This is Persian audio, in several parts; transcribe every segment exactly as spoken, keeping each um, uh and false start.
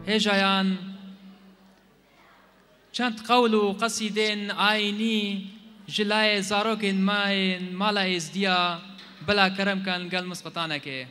هجایان چند قول و قصیدین آینی جلای زاروکین ماین مالا ازدیا بلا کرم کن گل مسقطانه که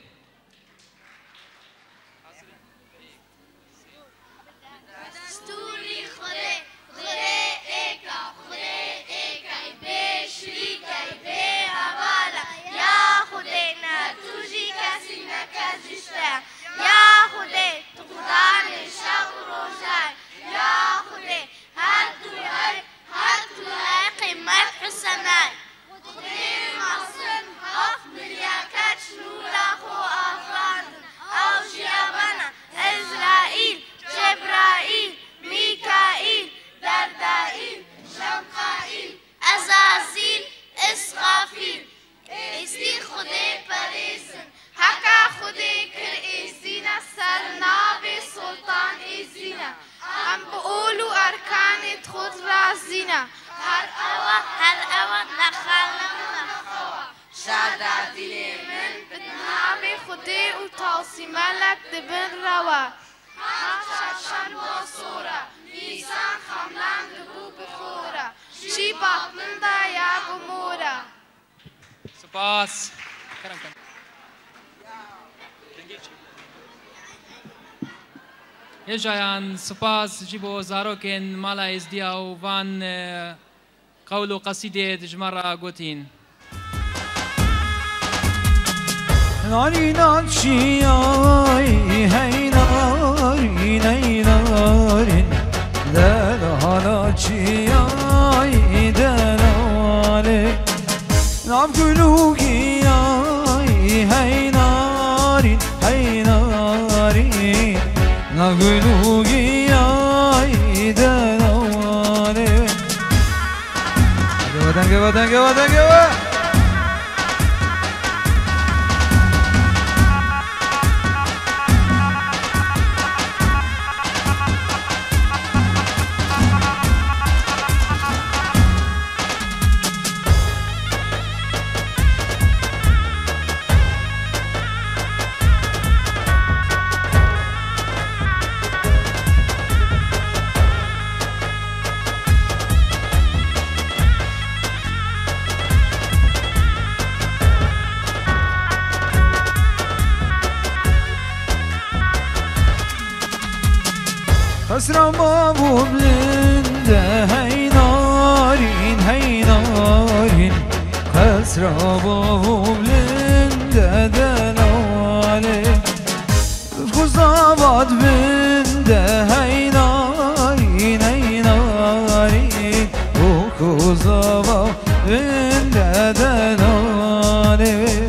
یا خودی تو قدان شب و روزای یا خودی هر تو هر هر تو هر قیمت حسنای خودی مقصد هفت ملیاکت نورا خو افراندن او جیابانا ازرائیل جبرائیل میکائیل دردائیل شمقائیل ازازیل اسرافیل ایستی خودی پریزن حکا خودی کر ایزینا سرناب سلطان ایزینا هم بقولو ارکانت خود رازینا هر اوا هر اوا نخالم نخوا شادا دلی من بدنام خودی و توصیمه لک دبن روا هاشان بصورة میزان خملان دبو بخورا شی باطن دا یا بمورا سپاس کرم کن هجایان سپاس جیبو زاروکین مالا ازدیا و وان قول و قصیده دجمرا گوتین ناری ناتشی آی هی ناری نی ناری دلالا چی آی دلاله نام گلوگی آی هی ناری هی ناری نگلوگی آی دلاله گوادن گوادن گوادن گوادن خسران بابو بلنده هی نارین هی نارین خسران بابو بلنده دلاله خوزاباد بنده هی نارین هی نارین خوزاباد بنده دلاله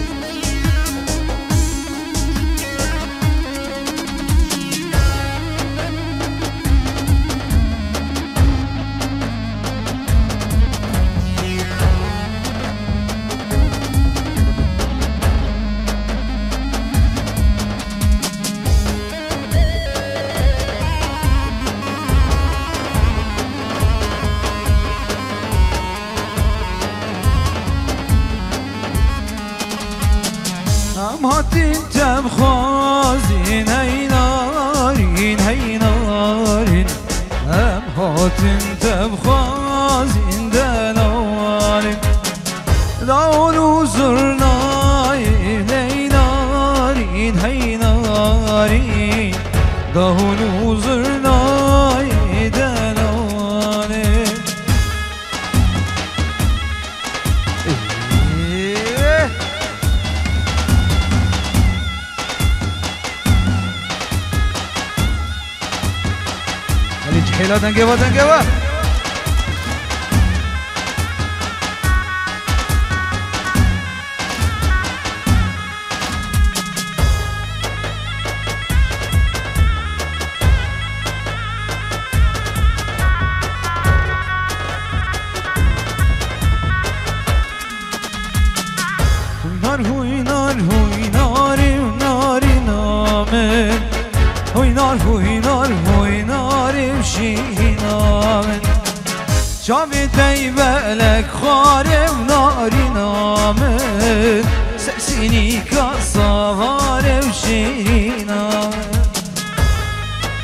هاتين تبخازين هي نارين هي نارين هم هاتين تبخازين دلالين داولو زرناي هي نارين هي نارين داولو زرناي دلالين حيلا دنقوا دنقوا نار هوي نار هوي ناري ناري نامن هوي نار هوي نار هوي ناري مشي نامن شامي تيبالك خارب ناري نامن سرسيني كالصغار مشي نامن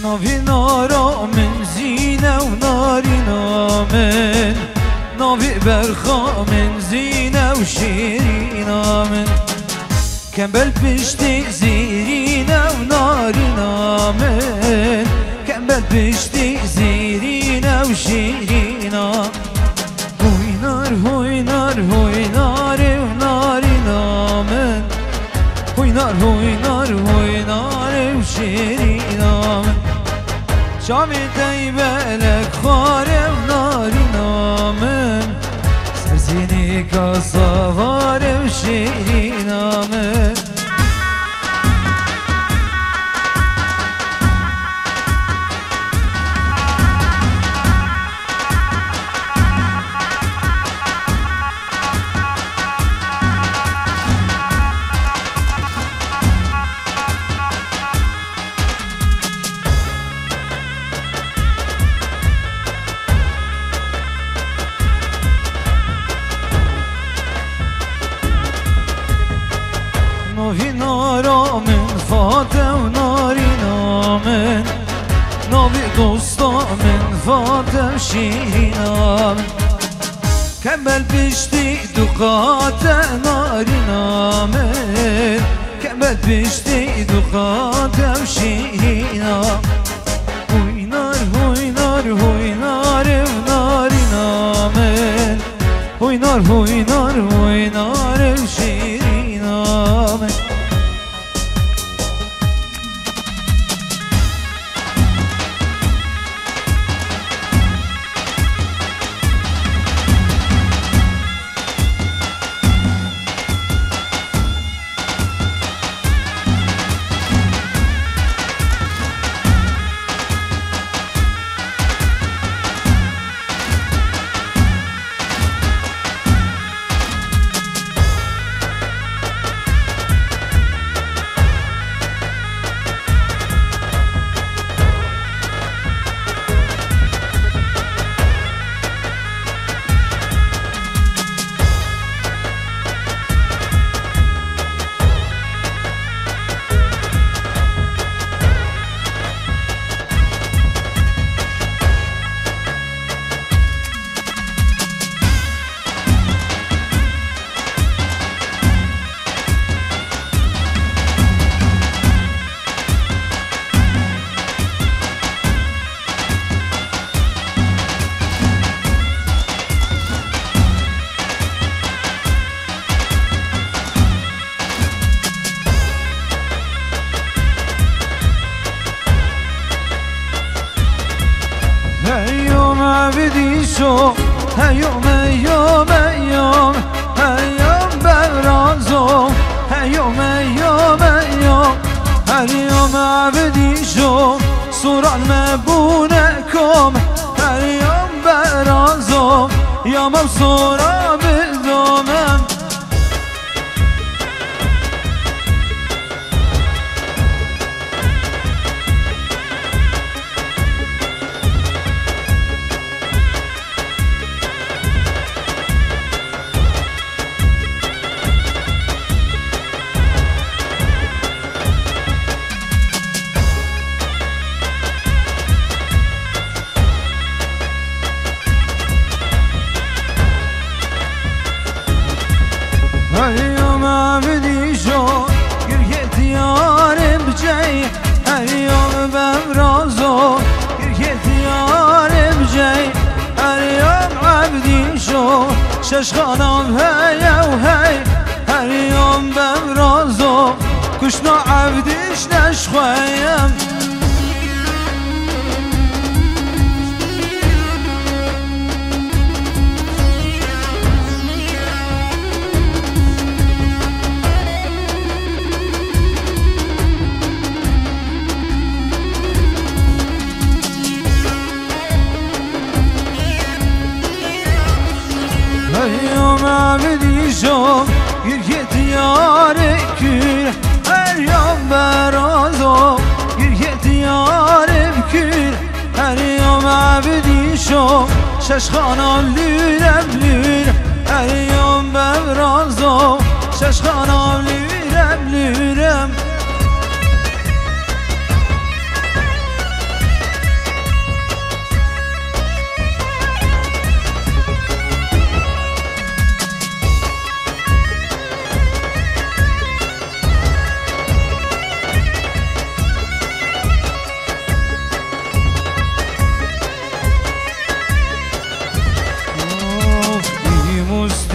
ناوی نارا من زینه و نارینا من ناوی برخا من زینه و شیرینا من کمبل پشتی زیرینه و نارینا من کمبل پشتی زیرینه و شیرینا هوینار هوینار هوینار و نارینا من هوینار هوینار هوینار و شیرینا من شامی دیبلک خواره و نارینا من سرزینی کاساواره و شیرینا من ناوی نارا من فاته و نارینا من ناوی دوستا من فاته و شیرینا من کمبل پشتی دقات نارینا من کمبل پشتی دقات و شیرینا هوینار هوینار هوینار و نارینا من هوینار هوینار هوینار و شیرینا من بدیشو هیوم هیوم هیوم هیوم برازو هیوم هیوم هیوم هیوم بدیشو سوران مبونکم هیوم برازو یامم سورا بدومم هیوم بدیشو گرگت یارم بجی هیوم بمرازو گرگت یارم بجی هیوم عبدیشو ششخانم هیا و هی هیوم بمرازو کشنا عبدیش نشخویم هیوم بدیشو گرگت یاره کیر هیوم برازو گرگت یاره بکیر هیوم بدیشو ششخانم لورم لور هیوم برازو ششخانم لورم لورم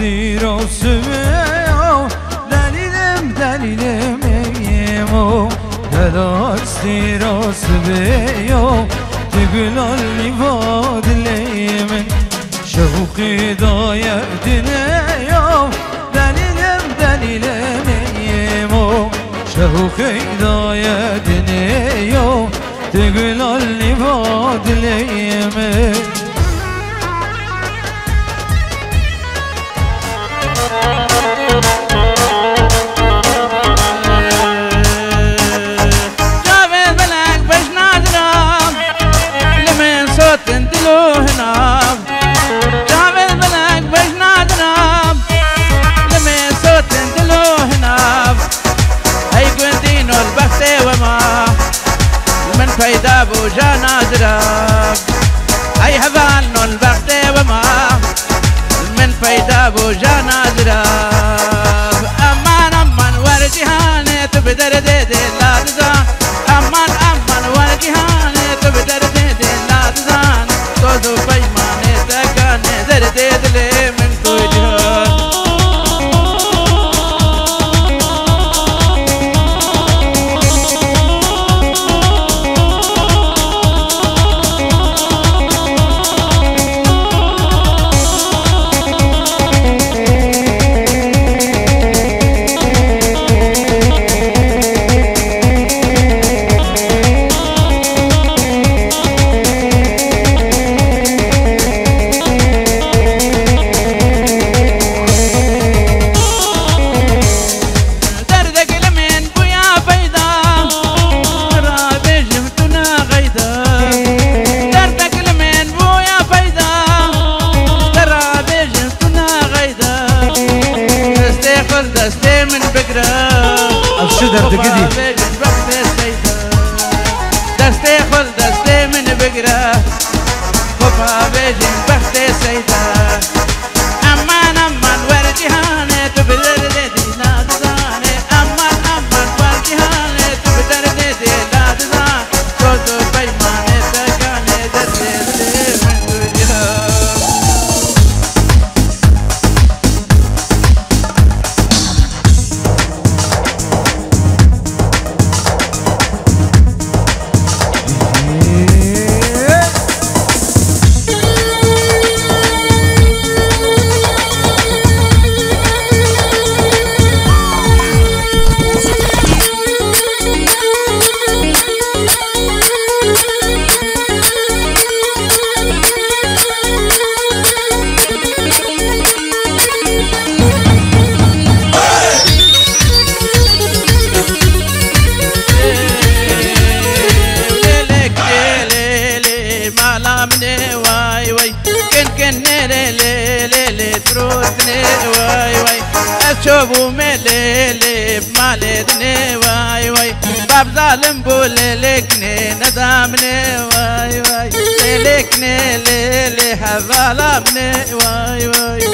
استيروس بيو دليلم دليلم يمو دلال استيروس بيو تقول اللي فاد ليمن شوقي ضايع دنيا دليلم دليلم يمو شوقي ضايع دنيا تقول اللي فاد ليمن جابت بلك باش نضرب لمن صوت ندلو هنا جابت بلك باش نضرب لمن صوت ندلو هنا هاي قندينو البخت وما من فايدة بوجا نضرب هاي هبالنو البخت وما من فايدة بوجا نضرب أمان أمان ورجهاني تبدر ديدي لا تزان أمان أمان ورجهاني تبدر ديدي لا تزان صوتو بيماني تكاني در ديدلي من كوجهان أبشدر تقدي دستي خل دستي من بقرة خفها بيجن بختي سيدة أمان أمان ورجهاني تبدر ديدي لا تزاني أمان أمان ورجهاني تبدر ديدي لا تزاني صوتو بيماني تكاني دردي من وجهها واي واي اشوفو مليلي بمالدني واي واي باب ظالم بوليلكني ندامني واي واي ليلكني ليلي حظالمني واي واي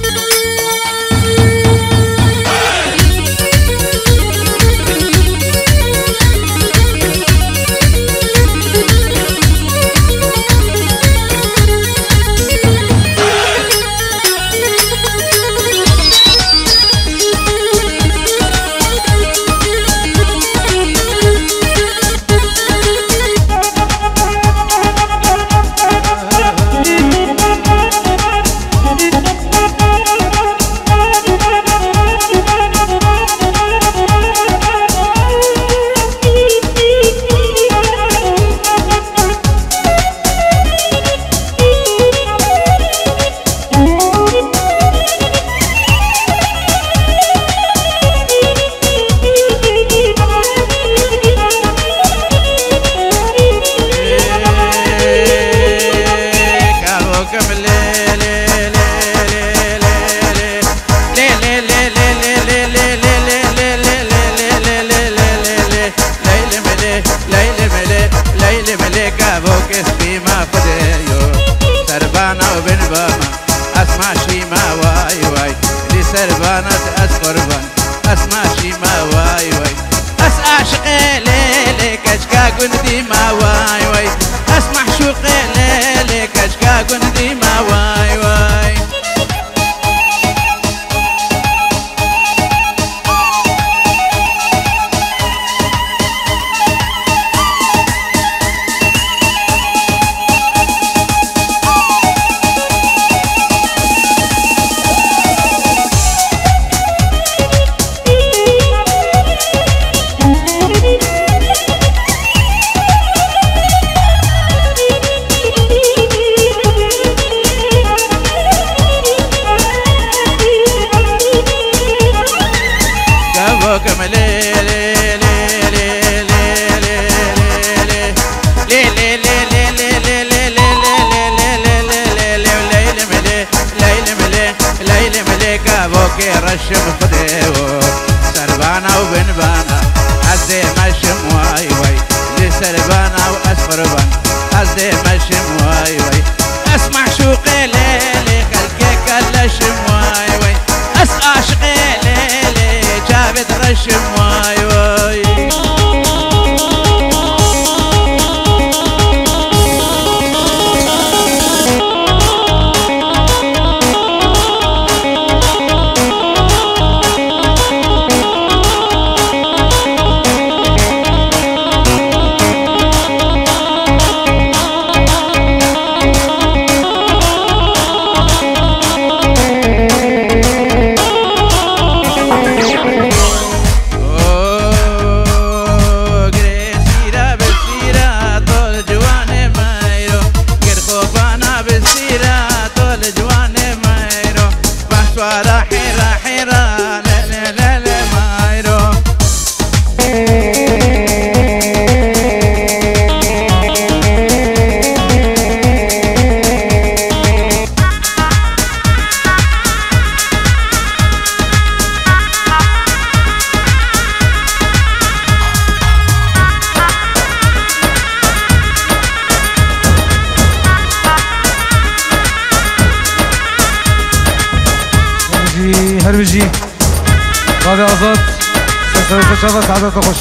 سربانة أسقربان أسمع شي ما واي واي أس أعشق ليلي كشكا قندي ما واي واي أسمع شوق ليلي كشكا قندي ما واي واي بوكم لي لي لي لي لي لي لي ليلي مليكة بوكي رشم خديو سربانا وبنبانا عزي مشم واي واي لي سربانا واسفربان عزي مشم واي واي اسمع شوقي ليلي خلقي كلشم واي واي اس عاشقي ليلي جابت رشم واي واي هربجي غادي أزاد سلسلة شافت عادة تخش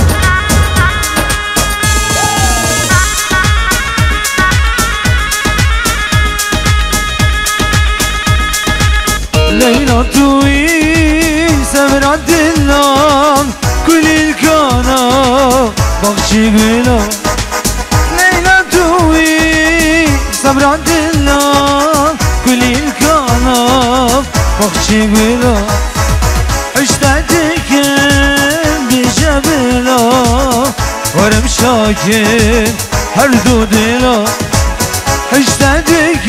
ليلى توي سمر الدلام كل الكانا بخشي بلا ليلى توي سمر الدلام كل الكانا بخشي بلا اشتقتك بجبلا ورم شاكن هردو دلا اشتقتك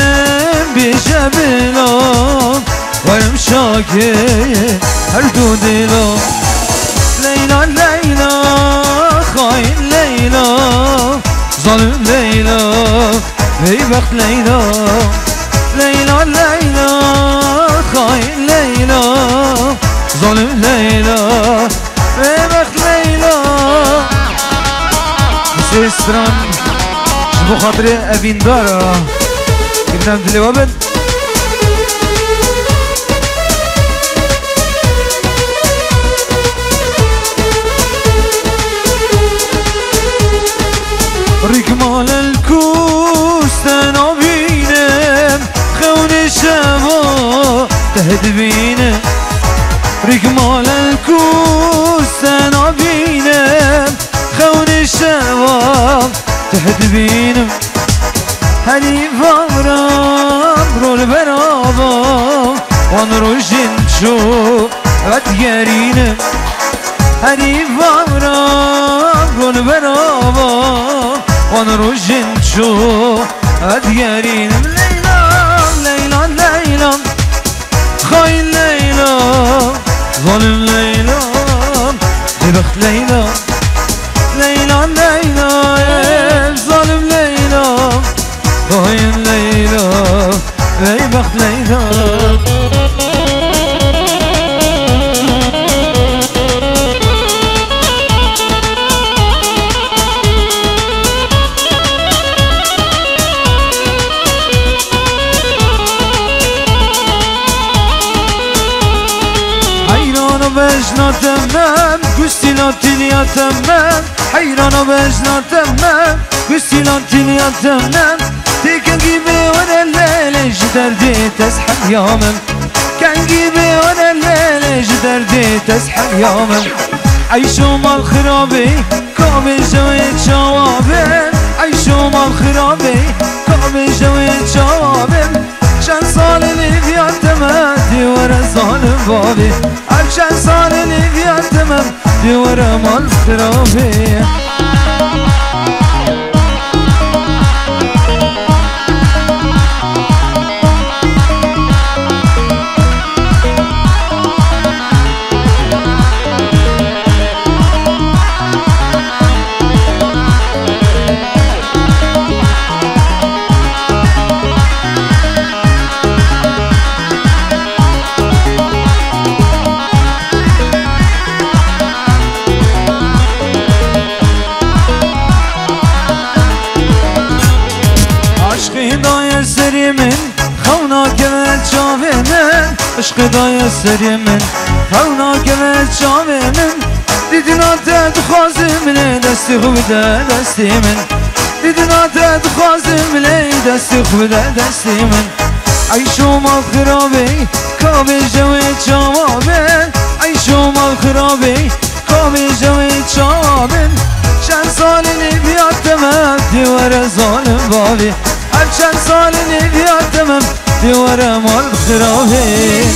بجبلا ورم شاكن هردو دلا ليلى ليلى خاين ليلى ظالم ليلى بيبخت ليلى ليلى ليلى خاين ليلى ظالم ليلى بيبخت ليلى سيستران شبو خاطري أبين دارا كنا مدلي وابد ركمال الكوس تنابينم خون الشباب تهدبينم ركمال الكوس تنابينم خون الشباب تهدبينم هني فغرام رول برابا ونروجن شو غتقارينم هني فغرام رول برابا ونروجن شو غتقارينم ليلى ليلى ليلى خاين ليلى ظالم ليلى ببخت ليلى ليلى ليلى ظالم ليلى خاين ليلى ببخت ليلى بجنا تمام قستنا تليا تمام حيران بجنا تمام قستنا تليا تمام تيكن جيبي وانا الليل جدر دي تسحب يومم كان جيبي وانا الليل جدر دي تسحب يومم عيشو مال خرابي كامل جويت شوابم عيشو مال خرابي كامل جويت شوابم شن صال اللي بيعتمد دي ورا ظالم بابي شن صال اللي بيعتمد دي ورا مال خرابي عشق دای سری من هونا کمه چاوه من دیدنا تد خوازم لی دستی خوب ده دستی من دیدنا تد خوازم لی دستی خوب ده دستی من عیشو مال خرابی کابی جوی چاوابن عیشو مال خرابی کابی جوی چاوابن چند سالی بیاد تمام دیوار ظالم بابی هر چند سالی بیاد تمام دیوار مال خرابی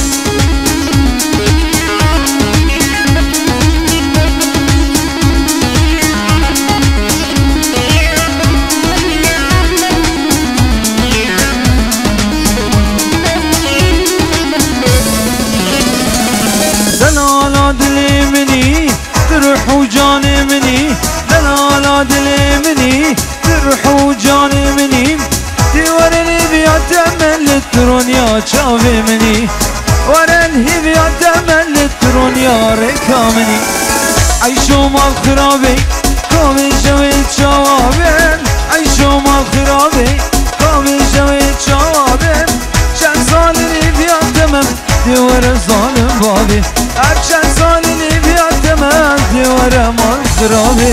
دلالا دلی منی تروح و جان منی دلالا دلی منی تروح و جان منی دیوارنی بیاد تمن لترونیا چاوی منی ورنهی بیاد تمن لترونیا رکا منی عیشو مال خرابی کامی جوی چاوابن عیشو مال خرابی کامی جوی چاوابن چند سالی بیاد تمن دیوار ظالم بابی هر چند سالی بیاد تمن دیوار مال خرابی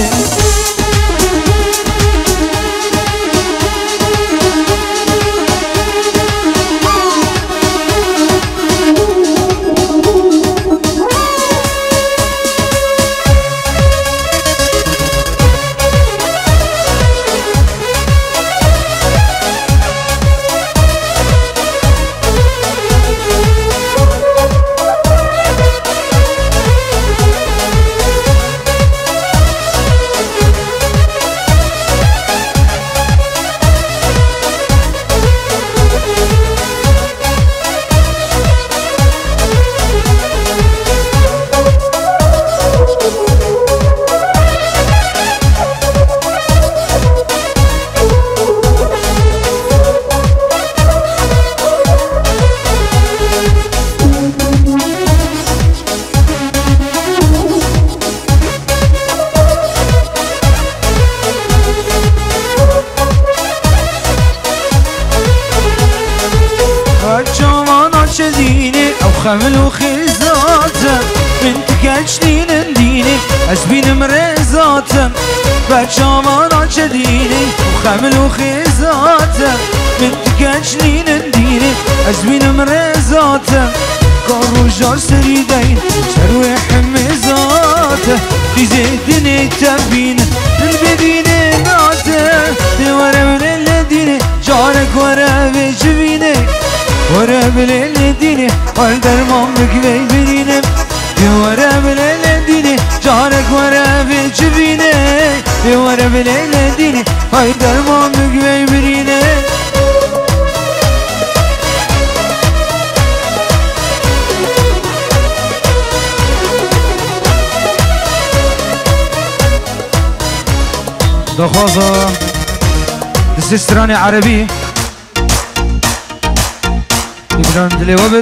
خمل وخيزاتم بنت كجنين ديني أسبين مريزاتم بجامانا جديني وخمل وخيزاتم بنت كجنين ديني أسبين مريزاتم قارو جار سريدين شروي حميزاته لزيدني تبين البديني ناته دورة من الديني جارك ورا بجبيني ورا بالديني والدرمان بكبي بديني ورا بالديني جارك ورا بجبيني ورا بالديني والدرمان بكبي بديني دخوازة السستراني عربي يبران دلي وبد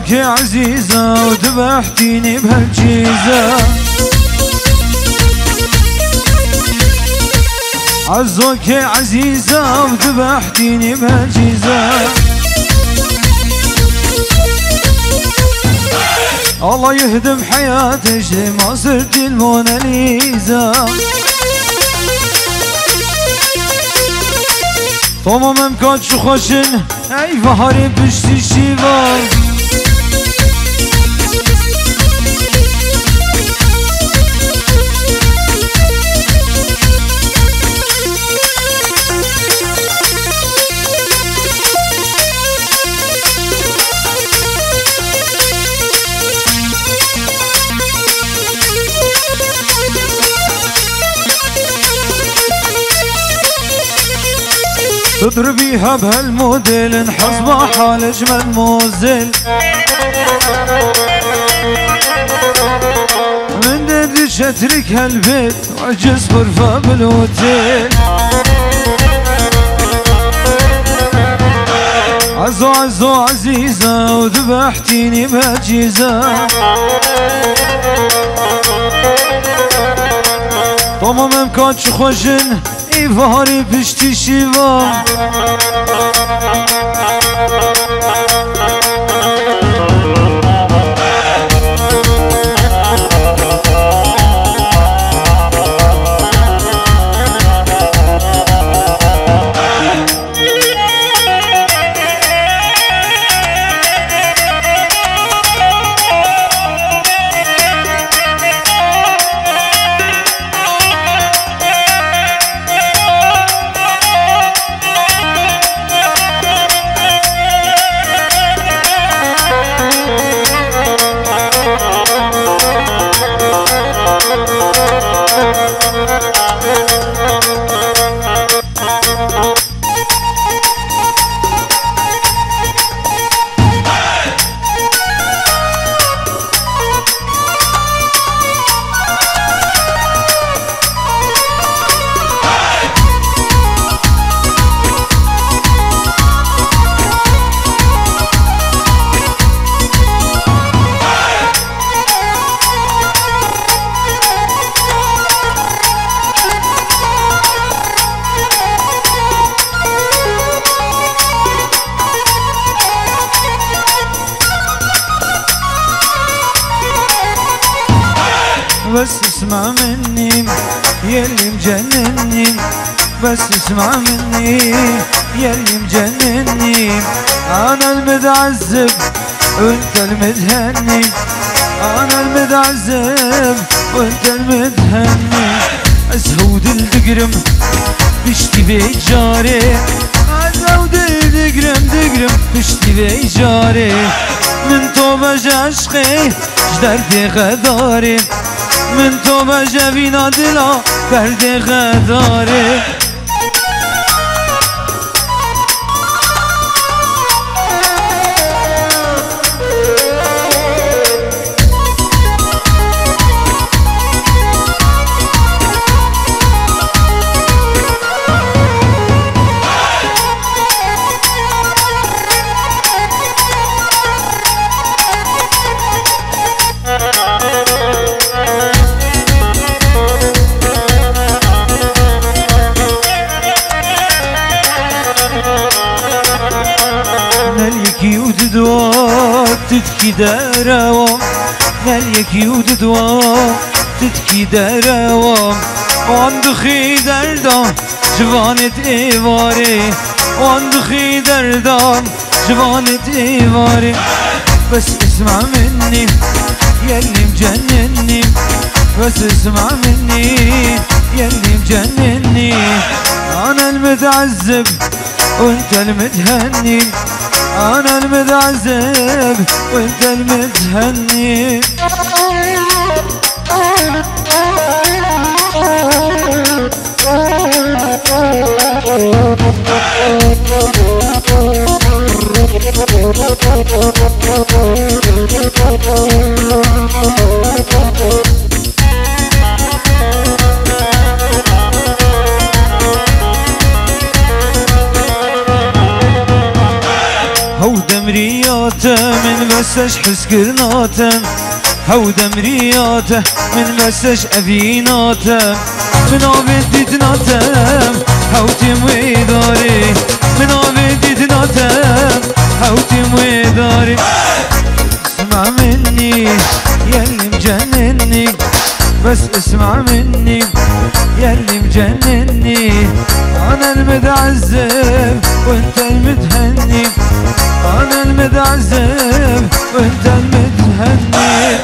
عزوك عزيزة وذبحتيني بهالجيزة عزوك عزيزة وذبحتيني بهالجيزة الله يهدم حياتك ما صرت الموناليزا تمام امكان شو خوشن ای بهاری پشتی شیوا تضربيها بهالموديل نحسبها حال اجمل موزل من دردش اترك هالبيت واجلس غرفة بالاوتيل عزو عزو عزيزة وذبحتيني بهالجيزة تمام امكان شو خوشن ای بهاری پشتی شیوا بس اسمع مني يلي مجنني بس اسمع مني يلي مجنني انا المتعذب وانت المتهني انا المتعذب وانت المتهني ازود الدقرم بشتي بيت جاري ازود الدقرم دقرم بشتي بيت جاري من تو بجا عشقي جدردي غداري من تو بجا بينا دلا بردي غداري نليكي وددوات تتكي داراوام نليكي وددوات تتكي داراوام واندخي دردان جوانت ايواري واندخي دردان جوانت ايواري بس اسمع مني يلي مجنني بس اسمع مني يلي مجنني انا المتعذب وانت المتهني انا المتعذب وانت المتهني هو دمريات ناتم من بسش حس كرناتم هو دمرياته من بسش أبيناتم من عبد ناتم هو تموي داري من عبد ناتم هو تموي داري اسمع مني يلي مجنني بس اسمع مني يلي مجنني انا المتعذب وانت المتهني انا المتعذب وانت المتهني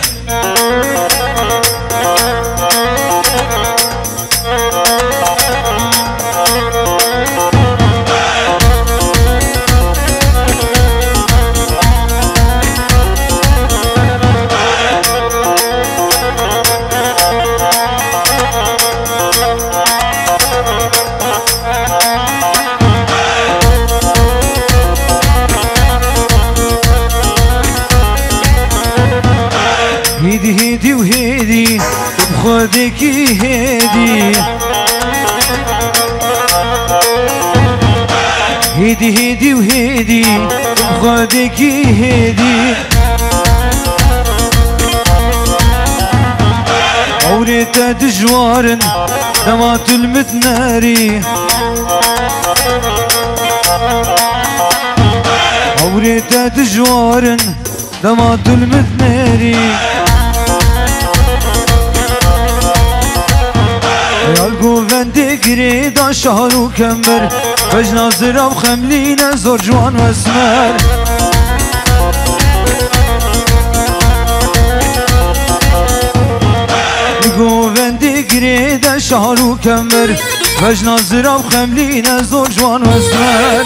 هيدي هيدي وهيدي بخدك هيدي هيدي هيدي وهيدي بخدك هيدي عوريتا دجوارن دمات المتناري عوريتا دجوارن دمات المتناري يالقو فندقري دا شهر وكمبر فج ناظرة وخملينة زور جوان واسمر يالقو فندقري دا شهر وكمبر فج ناظرة وخملينة زور جوان واسمر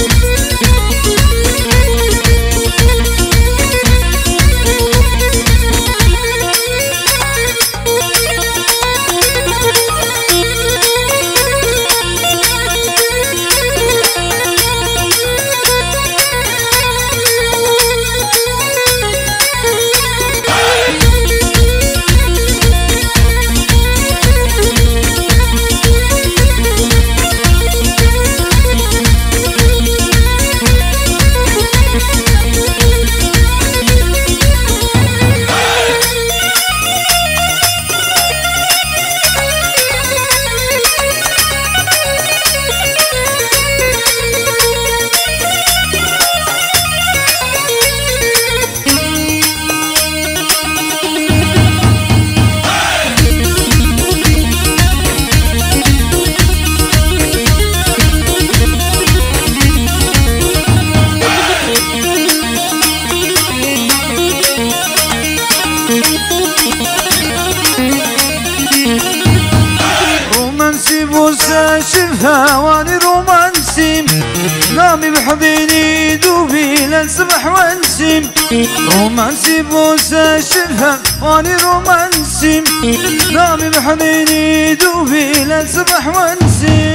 شفها واني رومانسي نامي بحضيني دوبي لنسبح وانسيم رومانسي بوسة شفها واني رومانسي نامي بحضيني دوبي لنسبح وانسيم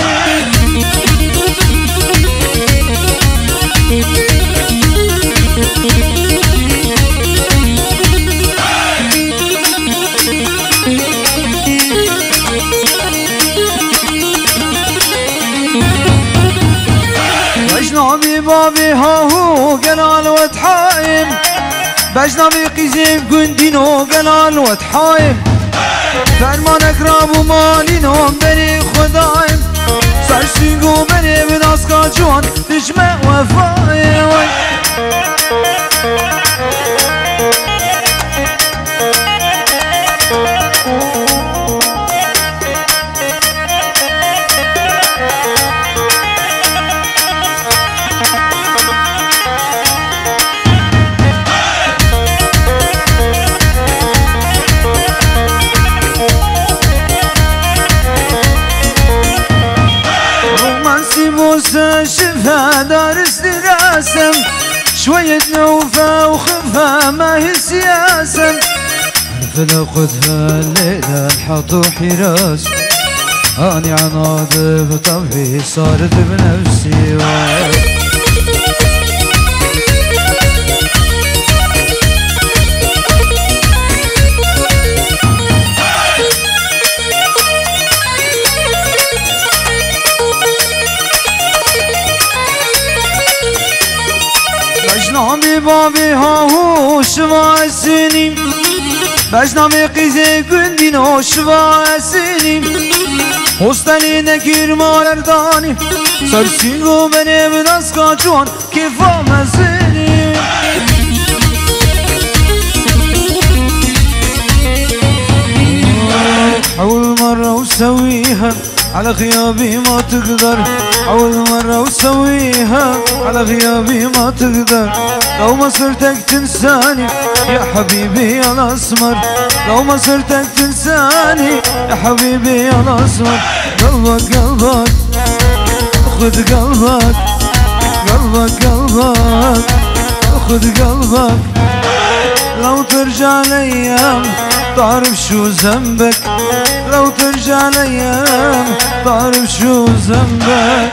بجنبي بابي هاهو قلال وتحايم بجنبي قيزيم قندينو قلال وتحايم فرمان اقراب ومالي نوم بني خدايم سرسيقو بني بناسكا جوان بجمع وفايم شفها دارس دراسم شوية نوفة وخفها ما هي سياسة عرف لقدها الليلة الحط حراس أني عناض بطبعي صارت بنفسي نامي بابي هاوش واسني باش نامي قيزي قندين هوش واسني هستني نكير مالرداني سرسينغو بني بناسكا جوان كيفا مزيني حاول مرة وسويها على غيابي ما تقدر حاول مرة وسويها على غيابي ما تقدر لو ما صرتك تنساني يا حبيبي يا الأسمر لو ما صرتك تنساني يا حبيبي يا الأسمر قلبك قلبك خذ قلبك قلبك قلبك خذ قلبك لو ترجع الأيام تعرف شو ذنبك لو ترجع الأيام تعرف شو ذنبك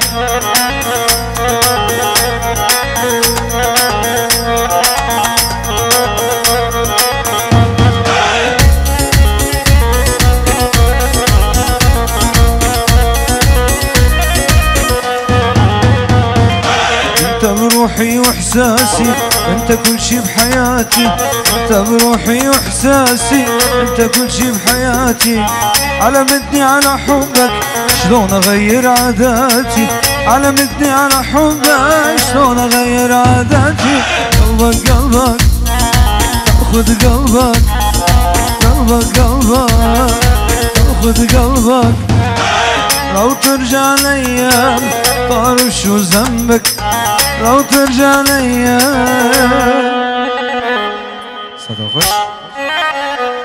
انت بروحي واحساسي انت كل شي بحياتي انت بروحي واحساسي انت كل شي بحياتي علمتني على حبك شلون اغير عاداتي علمتني على حبك شلون اغير عاداتي قلبك قلبك خذ قلبك قلبك قلبك خذ قلبك لو ترجع الايام تعرف شو ذنبك لو ترجع الايام صدق خوش